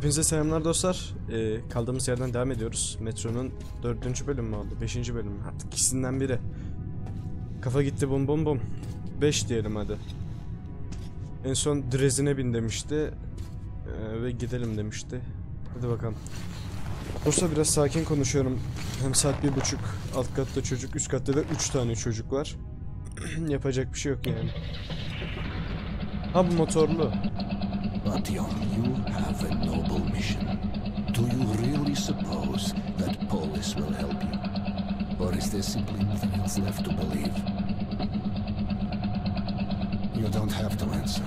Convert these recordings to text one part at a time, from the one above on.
Hepinize selamlar dostlar. Kaldığımız yerden devam ediyoruz. Metro'nun 4. bölümü mü oldu? 5. bölümü. Artık ikisinden biri. Kafa gitti bum bum bum. 5 diyelim hadi. En son Dresden'e bin demişti. Ve gidelim demişti. Hadi bakalım. Dostlar biraz sakin konuşuyorum. Hem saat 1:30. Alt katta çocuk, üst katta da 3 tane çocuk var. Yapacak bir şey yok yani. Ha bu motorlu. Artyom, you have a noble mission. Do you really suppose that Polis will help you? Or is there simply nothing else left to believe? You don't have to answer.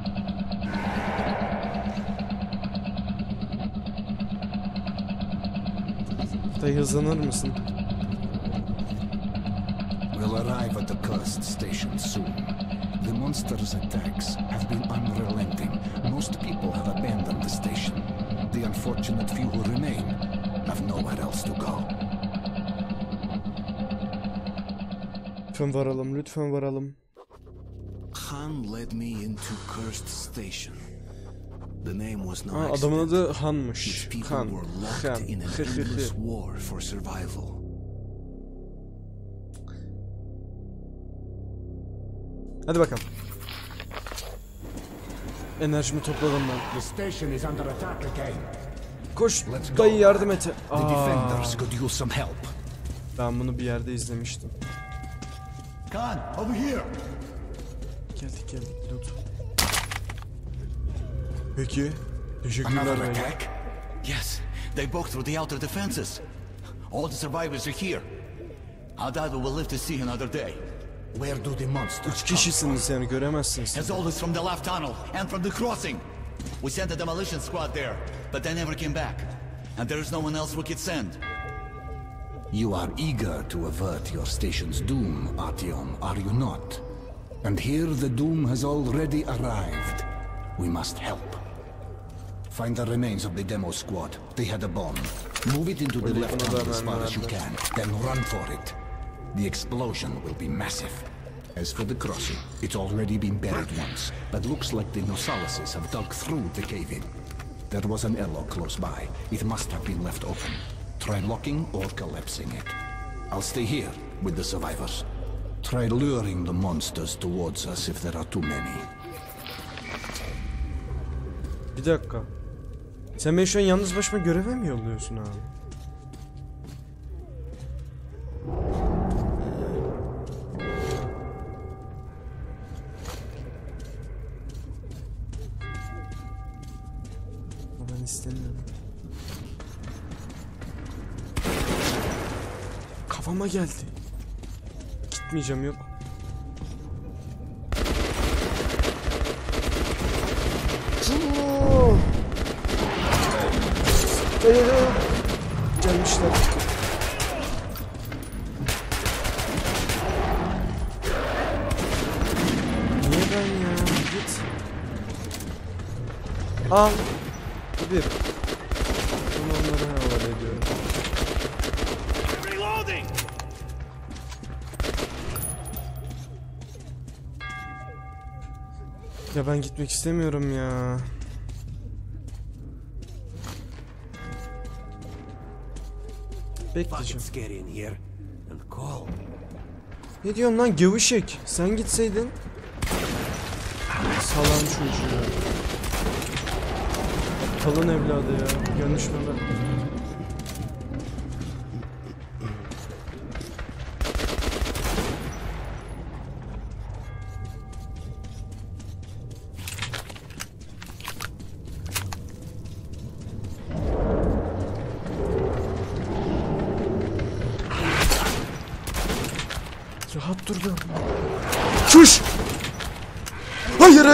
Dayı hızlanır mısın? We'll arrive at the cursed station soon. The monster's attacks have been unrelenting. Most people have abandoned the station. The unfortunate few who remain have nowhere else to go. Lütfen varalım, lütfen varalım. Han led me into cursed station. The name was no accident. Adamın adı Han'mış. Its people Han. were locked in an endless war for survival. Hadi bakalım. Enerjimi topladım ben. The station is under attack again. Koş dayı yardım et. The defenders could use some help. Ben bunu bir yerde izlemiştim. Khan, over here. Geldik loot. Peki. Teşekkürler Another beyler. attack? Yes, they broke through the outer defenses. All the survivors are here. I doubt we will live to see another day. Where do the monsters 3 come kişisiniz yani göremezsiniz. As always from the left tunnel and from the crossing. We sent a demolition squad there, but they never came back. And there is no one else we could send. You are eager to avert your station's doom, Artyom, are you not? And here the doom has already arrived. We must help. Find the remains of the demo squad. They had a bomb. Move it into the left tunnel as far as you can, then run for it. The explosion will be massive. As for the crossing, it's already been buried once, but looks like the Nosalises have dug through the cave-in. There was an airlock close by. It must have been left open. Try locking or collapsing it. I'll stay here with the survivors. Try luring the monsters towards us if there are too many. Bir dakika. Sen beni şu an yalnız başıma göreve mi yolluyorsun abi? Ben istemiyorum. Kafama geldi. Gitmeyeceğim yok. Gelmişler. Niye ben ya? Git. Al. Bir. Bunu onlara havale ediyorum. Reloading. Ya ben gitmek istemiyorum ya. Bekleyeceğim. Ne diyorsun lan gevşek? Sen gitseydin. Salan çocuğu. Aptalın evladı ya. Görmüş mü ben? Rahat dur lan. Çüş! Hayır.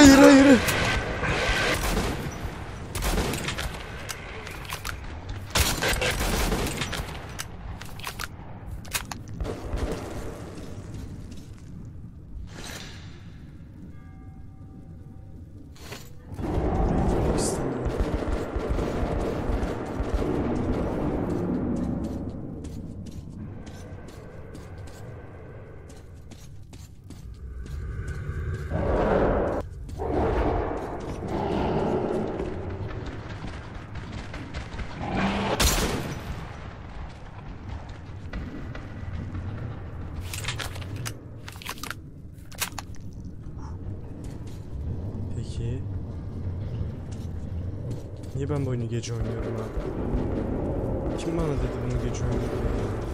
Niye ben bu oyunu gece oynuyorum abi? Kim bana dedi bunu gece oynuyorum?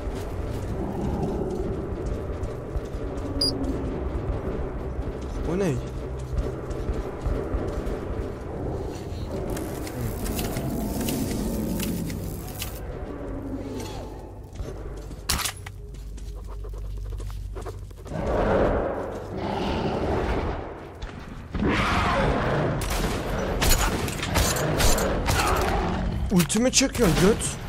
O ne? Ultimi çekiyor göt.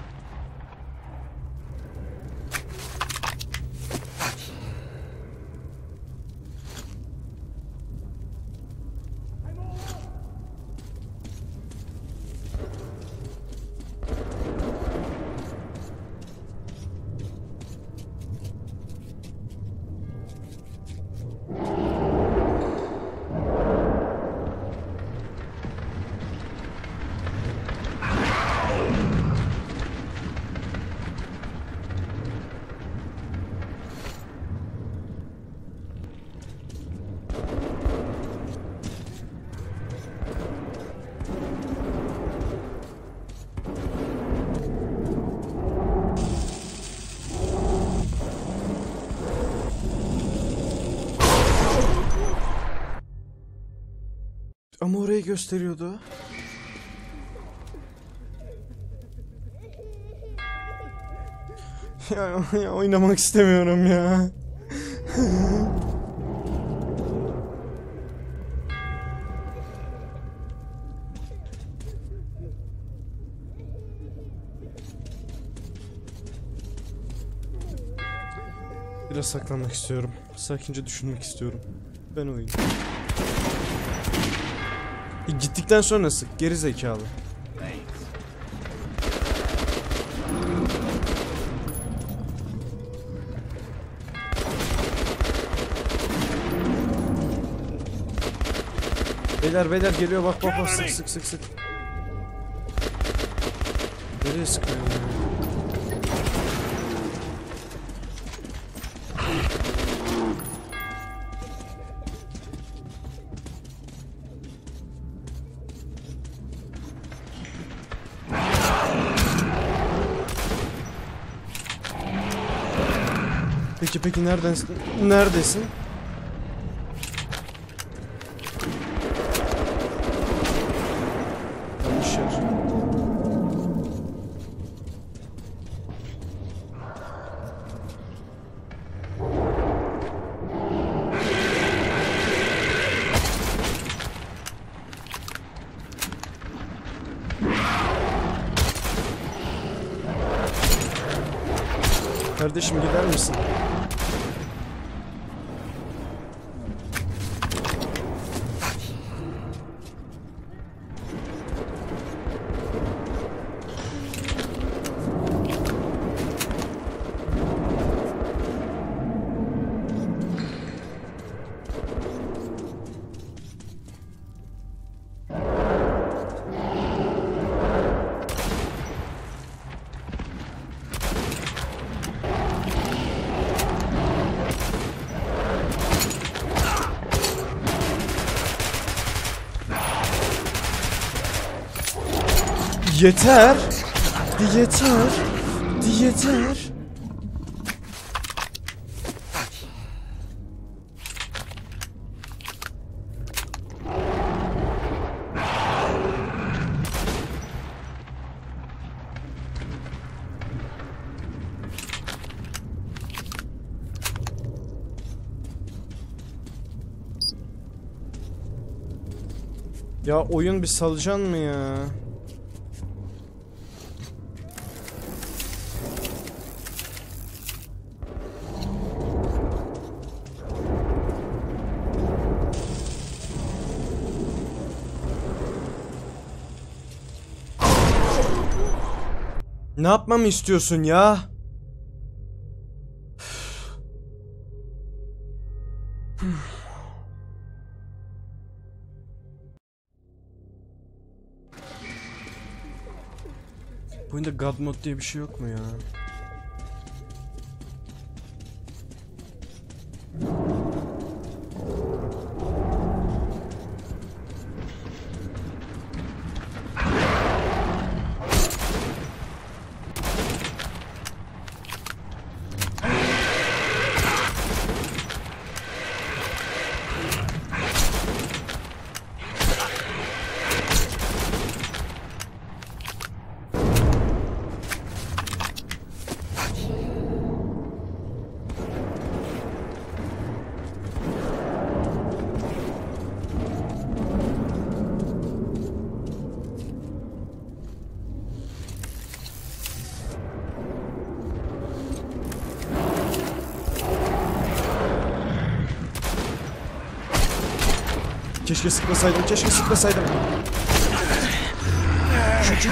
Ama orayı gösteriyordu. Ya oynamak istemiyorum ya. Biraz saklanmak istiyorum. Sakince düşünmek istiyorum. Ben oyun. Gittikten sonra sık geri zekalı. Beyler geliyor bak sık sık. Nereye sıkıyor ya? Peki neredesin? Yanlış yer. Kardeşim gider misin? Yeter. Ya oyun bir salacaksın mı ya? Ne yapmamı istiyorsun ya? Bu oyunda God Mode diye bir şey yok mu ya? Keşke sıkmasaydım, keşke sıkmasaydım. Şu.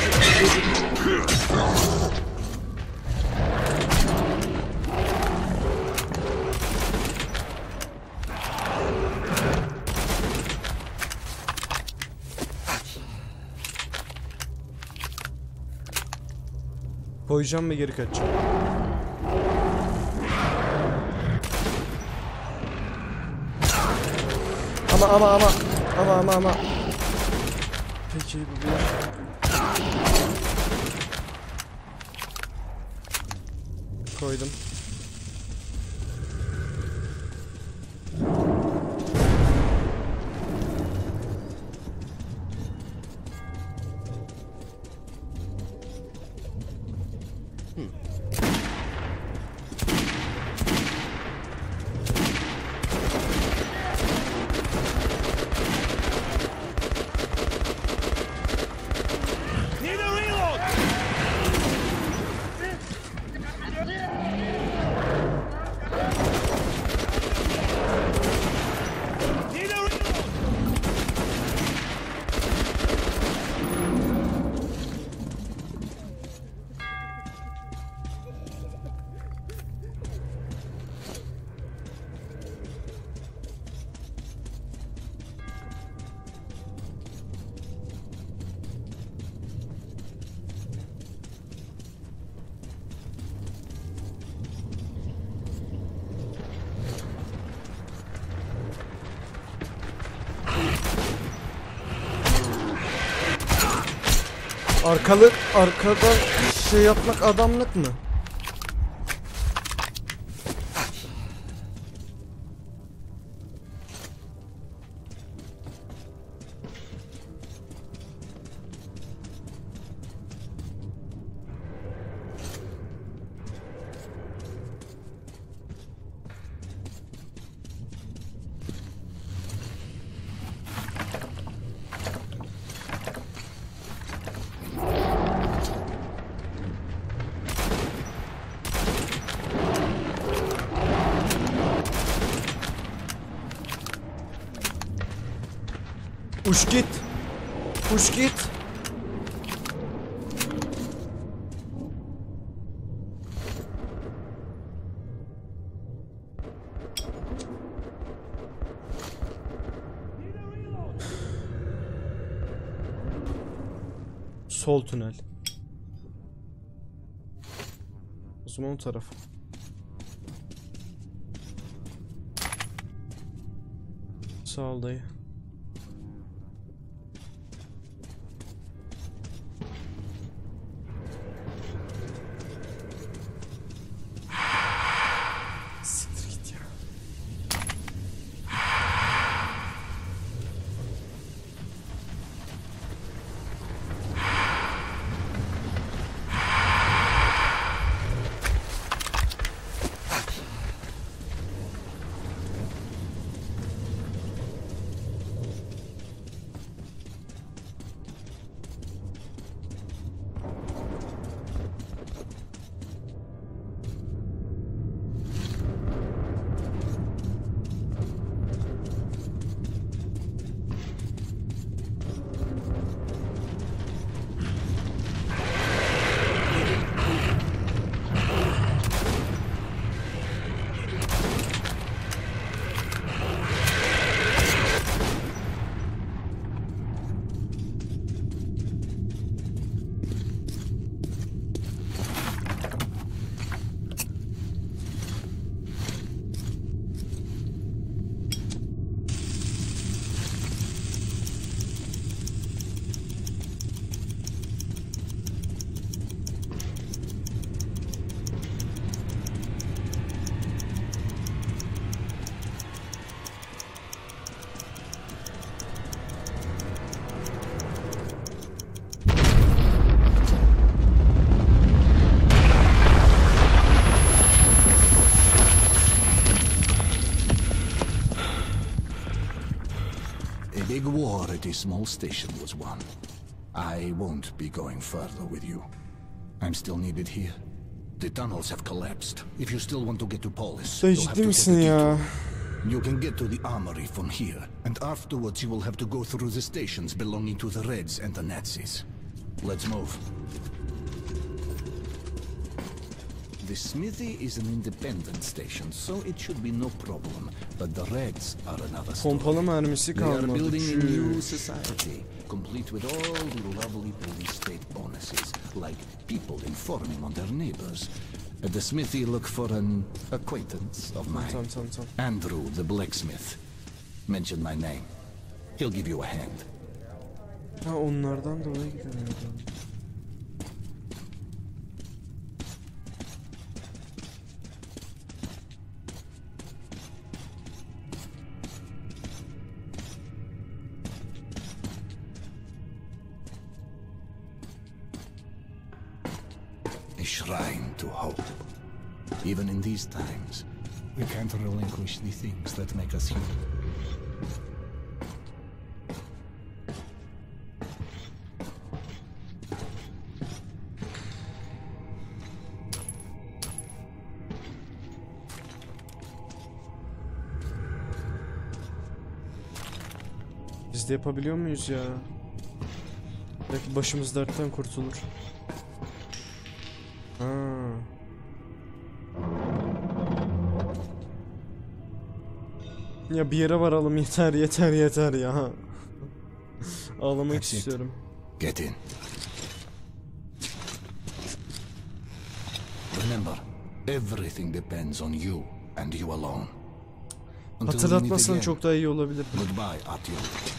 Koyacağım ve geri kaçacağım. Ama. Peki bu bir. Koydum. Arkadan şey yapmak adamlık mı? Uç git. Uç git. Sol tünel. O zaman o taraf. Sağ ol dayı. A big war at a small station was won. I won't be going further with you. I'm still needed here. The tunnels have collapsed. If you still want to get to Polis, Sen you'll have ciddi to misin take a ya? detour. You can get to the armory from here, and afterwards you will have to go through the stations belonging to the Reds and the Nazis. Let's move. The smithy is an independent station, so it should be no problem. But the Reds are another story. Pompalı mermisi They are kalmadı. building a new Çüş. society, complete with all the lovely police state bonuses, like people informing on their neighbors. At the smithy, look for an acquaintance of mine. Tamam. Andrew, the blacksmith. Mention my name. He'll give you a hand. Ha, onlardan dolayı gidemiyordum. A shrine to hope. Even in these times, we can't relinquish the things that make us human. Biz de yapabiliyor muyuz ya? Belki başımız dertten kurtulur. Ha. Ya bir yere varalım, yeter ya. Ağlamak That's it. istiyorum. Get in. Remember, everything depends on you and you alone. Until we meet Hatırlatmasan again, çok daha iyi olabilir. Goodbye, Artyom.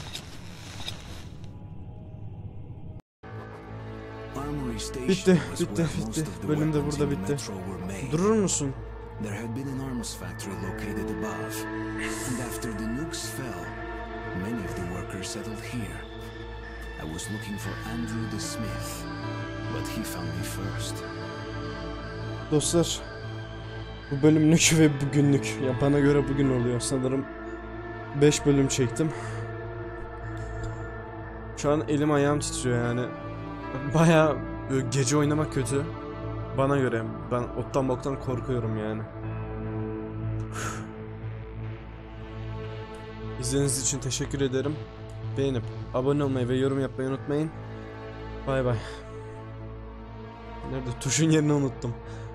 Bitti. Bölüm de burada bitti. Durur musun? There had been an arms factory located above, and after the nukes fell, many of the workers settled here. I was looking for Andrew the Smith, but he found me first. Dostlar, bu bölümlük ve bugünlük. Ya bana göre bugün oluyor. Sanırım 5 bölüm çektim. Şu an elim ayağım titriyor yani. Bayağı gece oynamak kötü. Bana göre. Ben ottan boktan korkuyorum yani. İzlediğiniz için teşekkür ederim. Beğenip abone olmayı ve yorum yapmayı unutmayın. Bay bay. Nerede? Tuşun yerini unuttum.